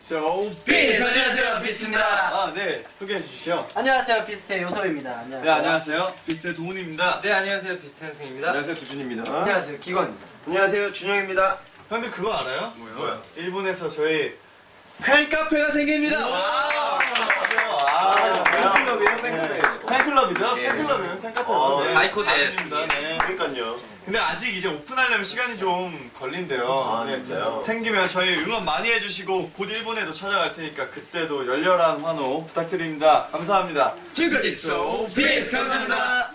소비스! 안녕하세요, 비스입니다. 네, 소개해 주시죠. 안녕하세요, 비스트의 요섭입니다. 안녕하세요. 네, 안녕하세요. 비스트의 도훈입니다. 네, 안녕하세요, 비스트 현승입니다. 안녕하세요, 두준입니다. 안녕하세요, 기건입니다. 안녕하세요, 준영입니다. 형들 그거 알아요? 뭐요? 일본에서 저희 팬카페가 생깁니다. 팬클럽이에요, 팬클럽. 팬클럽이죠? 네. 팬클럽이에요, 팬카페. 사이코 데스. 네. 그러니까요. 근데 아직 이제 오픈하려면 시간이 좀 걸린대요. 네, 진짜요? 생기면 저희 응원 많이 해주시고 곧 일본에도 찾아갈 테니까 그때도 열렬한 환호 부탁드립니다. 감사합니다. 지금까지 소비스 감사합니다.